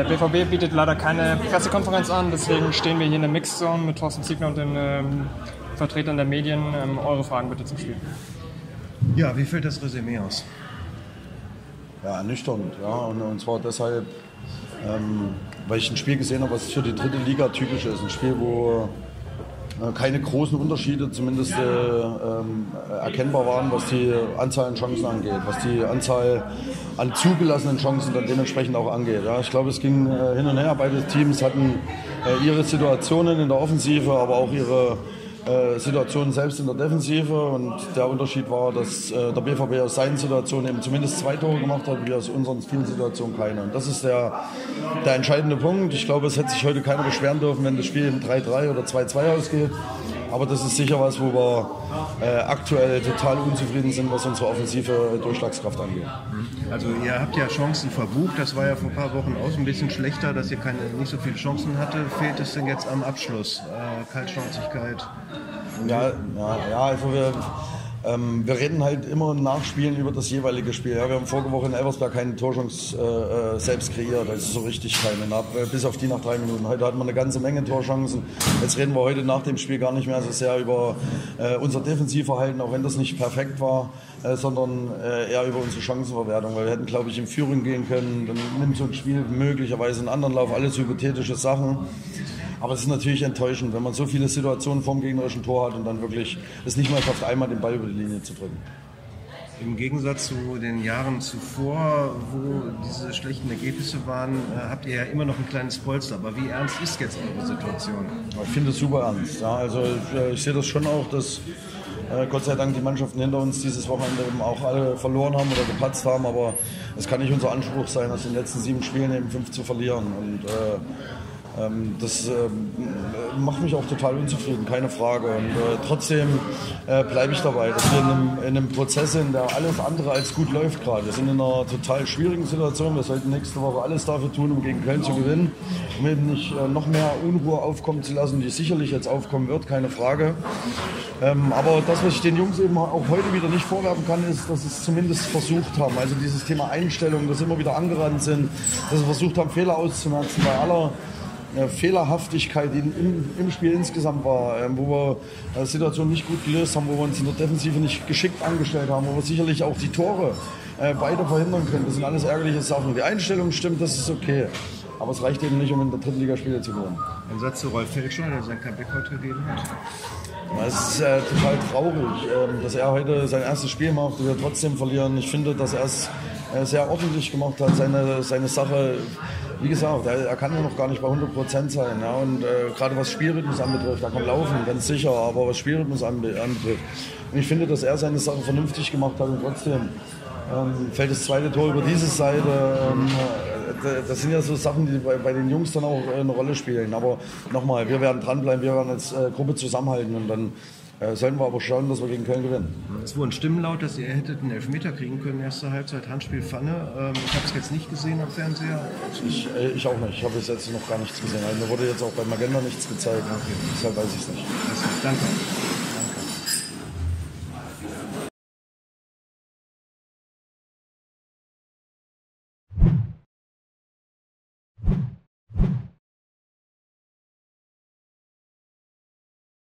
BVB bietet leider keine Pressekonferenz an, deswegen stehen wir hier in der Mixzone mit Thorsten Ziegler und den Vertretern der Medien. Eure Fragen bitte zum Spiel. Ja, wie fällt das Resümee aus? Ja, ernüchternd. Ja, und zwar deshalb, weil ich ein Spiel gesehen habe, was für die dritte Liga typisch ist. Ein Spiel, wo keine großen Unterschiede zumindest erkennbar waren, was die Anzahl an Chancen angeht, was die Anzahl an zugelassenen Chancen dann dementsprechend auch angeht. Ja, ich glaube, es ging hin und her. Beide Teams hatten ihre Situationen in der Offensive, aber auch ihre Situationen selbst in der Defensive. Und der Unterschied war, dass der BVB aus seinen Situationen eben zumindest 2 Tore gemacht hat, wir aus unseren vielen Situationen keine. Und das ist der entscheidende Punkt. Ich glaube, es hätte sich heute keiner beschweren dürfen, wenn das Spiel im 3-3 oder 2-2 ausgeht. Aber das ist sicher was, wo wir aktuell total unzufrieden sind, was unsere offensive Durchschlagskraft angeht. Also ihr habt ja Chancen verbucht, das war ja vor ein paar Wochen auch ein bisschen schlechter, dass ihr nicht so viele Chancen hatte. Fehlt es denn jetzt am Abschluss? Kaltschnäuzigkeit? Ja, also wir reden halt immer im Nachspielen über das jeweilige Spiel. Ja, wir haben vorige Woche in Elversberg keine Torchance selbst kreiert, also so richtig keine, bis auf die nach 3 Minuten. Heute hatten wir eine ganze Menge Torchancen. Jetzt reden wir heute nach dem Spiel gar nicht mehr so sehr über unser Defensivverhalten, auch wenn das nicht perfekt war, sondern eher über unsere Chancenverwertung, weil wir hätten, glaube ich, in Führung gehen können. Dann nimmt so ein Spiel möglicherweise einen anderen Lauf, alles hypothetische Sachen. Aber es ist natürlich enttäuschend, wenn man so viele Situationen vorm gegnerischen Tor hat und dann wirklich es nicht mal schafft, einmal den Ball über die Linie zu drücken. Im Gegensatz zu den Jahren zuvor, wo diese schlechten Ergebnisse waren, habt ihr ja immer noch ein kleines Polster. Aber wie ernst ist jetzt eure Situation? Ich finde es super ernst. Ja, also ich sehe das schon auch, dass Gott sei Dank die Mannschaften hinter uns dieses Wochenende eben auch alle verloren haben oder gepatzt haben. Aber es kann nicht unser Anspruch sein, aus den letzten 7 Spielen eben 5 zu verlieren. Und das macht mich auch total unzufrieden, keine Frage. Und trotzdem bleibe ich dabei, dass wir in einem Prozess sind, der alles andere als gut läuft gerade. Wir sind in einer total schwierigen Situation. Wir sollten nächste Woche alles dafür tun, um gegen Köln zu gewinnen, um eben nicht noch mehr Unruhe aufkommen zu lassen, die sicherlich jetzt aufkommen wird, keine Frage. Aber das, was ich den Jungs eben auch heute wieder nicht vorwerfen kann, ist, dass sie es zumindest versucht haben. Also dieses Thema Einstellung, dass sie immer wieder angerannt sind, dass sie versucht haben, Fehler auszumerzen bei aller Fehlerhaftigkeit, die im Spiel insgesamt war, wo wir Situationen nicht gut gelöst haben, wo wir uns in der Defensive nicht geschickt angestellt haben, wo wir sicherlich auch die Tore beide verhindern können. Das sind alles ärgerliche Sachen. Die Einstellung stimmt, das ist okay. Aber es reicht eben nicht, um in der dritten Liga Spiele zu gewinnen. Ein Satz zu Rolf Felscher, der sein Comeback heute gegeben hat. Es ist total traurig, dass er heute sein erstes Spiel macht und wir trotzdem verlieren. Ich finde, dass er es sehr ordentlich gemacht hat, seine Sache. Wie gesagt, er kann ja noch gar nicht bei 100% sein. Ja? Und gerade was Spielrhythmus anbetrifft, er kann laufen, ganz sicher, aber was Spielrhythmus anbetrifft. Und ich finde, dass er seine Sache vernünftig gemacht hat und trotzdem fällt das zweite Tor über diese Seite. Das sind ja so Sachen, die bei den Jungs dann auch eine Rolle spielen. Aber nochmal, wir werden dranbleiben, wir werden als Gruppe zusammenhalten und dann sollten wir aber schauen, dass wir gegen Köln gewinnen. Es wurden Stimmen laut, dass ihr hättet einen Elfmeter kriegen können, erste Halbzeit, Handspiel Pfanne. Ich habe es jetzt nicht gesehen am Fernseher. Ich auch nicht, ich habe bis jetzt noch gar nichts gesehen. Also mir wurde jetzt auch bei Magenta nichts gezeigt, okay. Deshalb weiß ich es nicht. Danke.